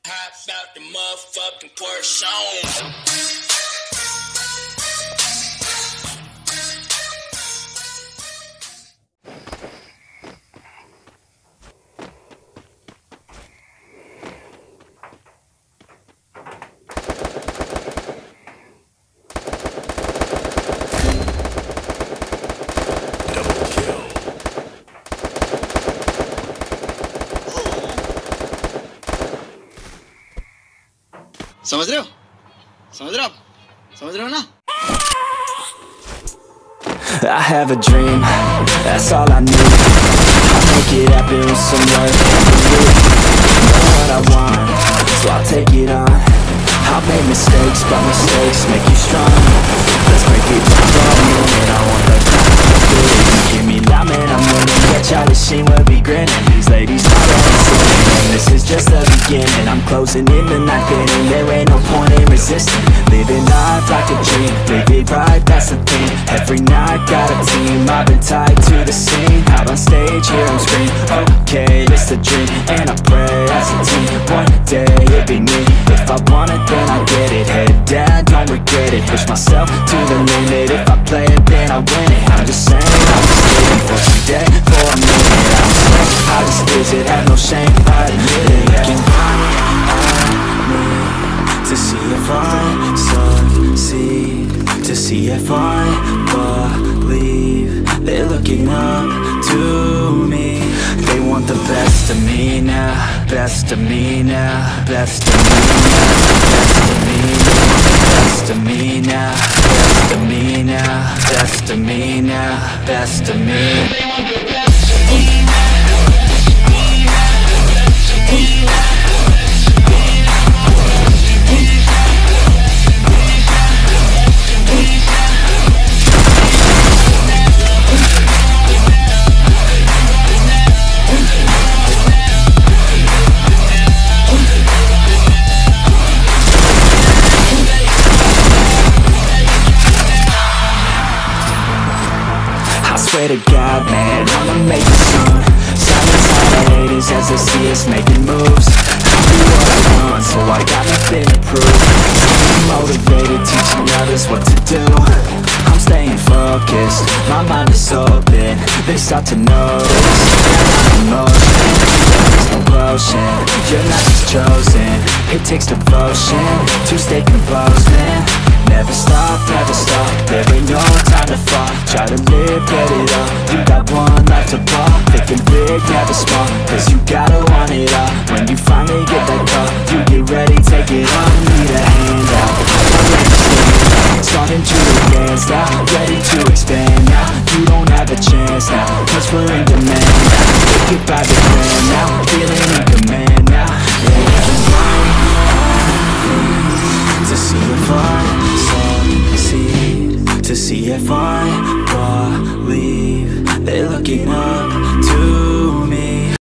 Hop out the motherfucking Porsche on. समझ रहे हो? समझ रहे हो आप? समझ रहे हो ना? I have a dream, that's all I need. I'll make it happen with some work and belief. Know what I want, so I'll take it on. I'll make mistakes, but mistakes make you strong. Let's break it down for a minute. I want the crowd to believe. Give me that, man, I'm winning. Yeah, Charlie Sheen will be grinning. These ladies not dancing, and this is just the beginning. I'm closing in the night inning. There ain't no point in resisting. Living life like a dream, live it right, that's the thing. Every night got a team, I've been tied to the scene. Out on stage, hear them scream, okay, this the dream. And I pray as a team, one day it'll be me. If I want it, then I get it. Head down, don't regret it. Push myself to the limit. If I play it, then I win it. I'm just saying, I'm just living for today, for a minute. I'm saying, I just visit, have no shame, I admit it. Looking at me to see if I succeed, to see if I believe. They're looking up to me. They want the best of me now, best of me now, best of me now, best of me now, best of me now, best of me now, best of me now, best of me. They want the best of me now. Swear to God, man, I'ma make it soon. Silence all the haters as they see us making moves. I do what I want, so I got nothing to prove. Staying motivated, teaching others what to do. I'm staying focused, my mind is open. They start to notice that I'm in motion. There's no potion, you're not just chosen. It takes devotion to stay composed, man. Never stop, there ain't no time to fall. Try to live, get it up, you got one life to ball. Thinking big, never small, cause you gotta want it all. When you finally get that call, you get ready, take it on. Need a hand out, starting to advance now, ready to expand now. You don't have a chance now, cause we're in demand now. Take it by the grand now, feeling in command now. To see if I succeed, to see if I believe. They're looking up to